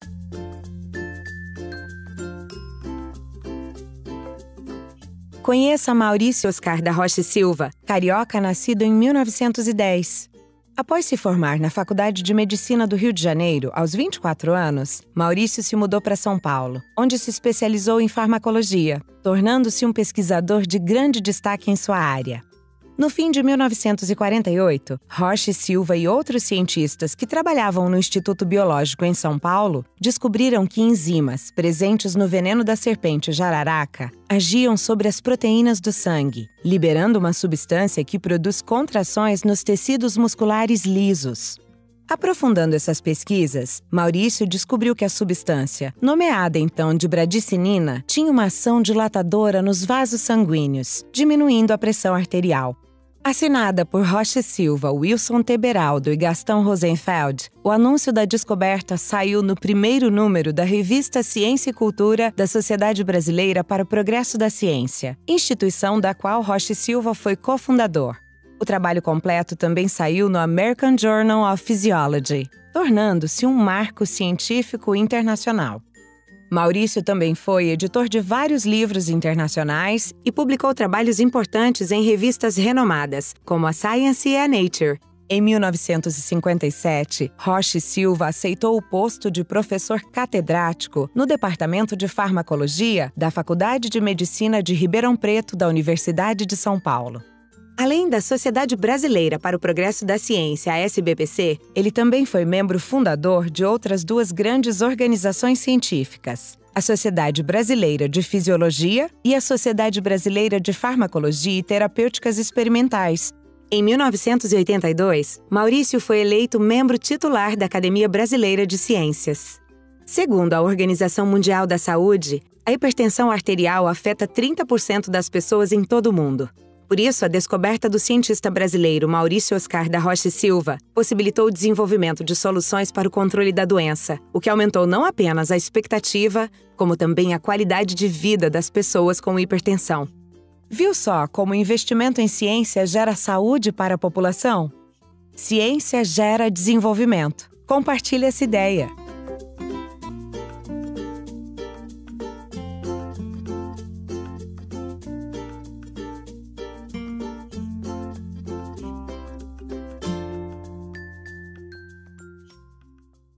Conheça Maurício Oscar da Rocha e Silva, carioca nascido em 1910. Após se formar na Faculdade de Medicina do Rio de Janeiro, aos 24 anos, Maurício se mudou para São Paulo, onde se especializou em farmacologia, tornando-se um pesquisador de grande destaque em sua área. No fim de 1948, Rocha e Silva e outros cientistas que trabalhavam no Instituto Biológico em São Paulo descobriram que enzimas presentes no veneno da serpente jararaca agiam sobre as proteínas do sangue, liberando uma substância que produz contrações nos tecidos musculares lisos. Aprofundando essas pesquisas, Maurício descobriu que a substância, nomeada então de bradicinina, tinha uma ação dilatadora nos vasos sanguíneos, diminuindo a pressão arterial. Assinada por Rocha e Silva, Wilson T. Beraldo e Gastão Rosenfeld, o anúncio da descoberta saiu no primeiro número da revista Ciência e Cultura da Sociedade Brasileira para o Progresso da Ciência, instituição da qual Rocha e Silva foi cofundador. O trabalho completo também saiu no American Journal of Physiology, tornando-se um marco científico internacional. Maurício também foi editor de vários livros internacionais e publicou trabalhos importantes em revistas renomadas, como a Science e a Nature. Em 1957, Rocha e Silva aceitou o posto de professor catedrático no Departamento de Farmacologia da Faculdade de Medicina de Ribeirão Preto da Universidade de São Paulo. Além da Sociedade Brasileira para o Progresso da Ciência, a SBPC, ele também foi membro fundador de outras duas grandes organizações científicas, a Sociedade Brasileira de Fisiologia e a Sociedade Brasileira de Farmacologia e Terapêuticas Experimentais. Em 1982, Maurício foi eleito membro titular da Academia Brasileira de Ciências. Segundo a Organização Mundial da Saúde, a hipertensão arterial afeta 30% das pessoas em todo o mundo. Por isso, a descoberta do cientista brasileiro Maurício Oscar da Rocha e Silva possibilitou o desenvolvimento de soluções para o controle da doença, o que aumentou não apenas a expectativa, como também a qualidade de vida das pessoas com hipertensão. Viu só como o investimento em ciência gera saúde para a população? Ciência gera desenvolvimento. Compartilhe essa ideia.